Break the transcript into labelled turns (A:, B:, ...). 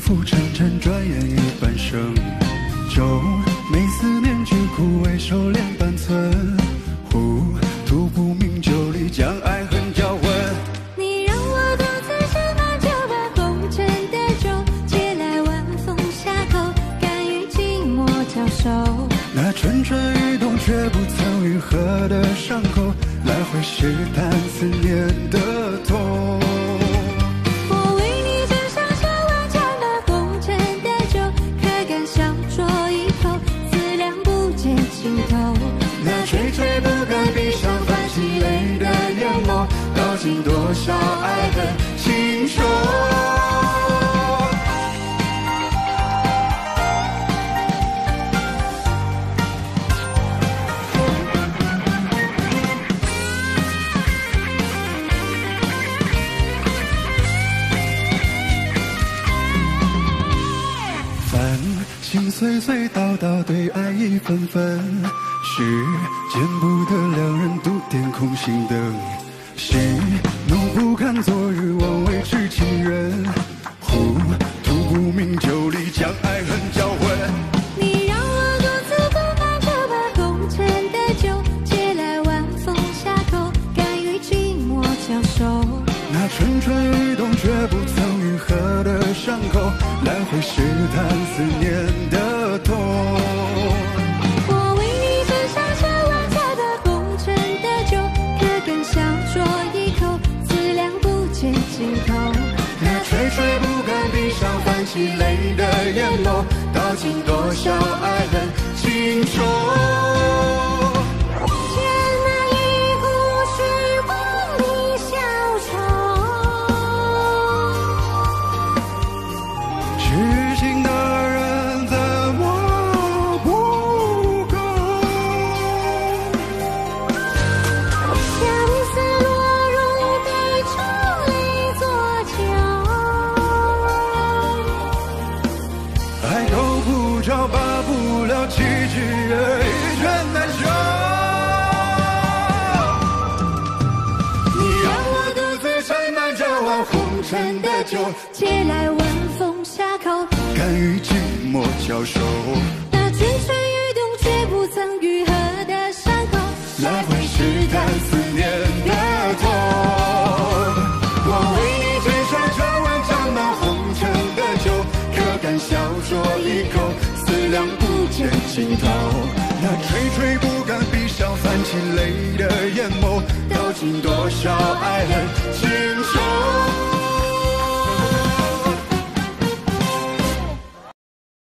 A: 浮沉沉，转眼已半生。就没思念，却枯萎收敛半寸。糊涂不明就里，将爱恨交混。
B: 你让我独自斟满酒，把红尘的酒借来晚风下口，甘于寂寞交手。
A: 那蠢蠢欲动却不曾愈合的伤口，来回试探思念的痛。
B: 我为你斟上千万盏那红尘的酒，可敢小酌一口，思量不见尽头。
A: 那垂垂不敢闭上泛起泪的眼眸，道尽多少爱恨情仇。心碎碎叨叨，对爱意纷纷，是见不得两人独点空心灯。喜怒不堪昨日，枉为痴情人。糊涂不明就里，将爱恨交混。
B: 你让我独自斟满酒，把红尘的酒借来晚风下口，甘于寂寞交手。
A: 那蠢蠢欲动却不曾愈合的伤口，来回试探思念的痛。
B: 我为你斟上千万盏的红尘的酒，可敢小酌一口，思量不见尽头。
A: 那垂垂不敢闭上泛起泪的眼眸，道尽多少爱恨情仇。痴情的人怎么不够？
B: 相思落入杯中，泪作酒。
A: 爱够不着，罢不了棋局而一拳难休。你让我独自斟满这碗红尘的酒，
B: 借来晚风下口，
A: 甘于寂寞交手。
B: 那蠢蠢欲动却不曾愈合的伤口，
A: 来回试探思念的痛。我为你斟上这碗沾满红尘的酒，可敢小酌一口，思量不见尽头。那垂垂不敢闭上泛起泪的眼眸，道尽多少爱恨情仇。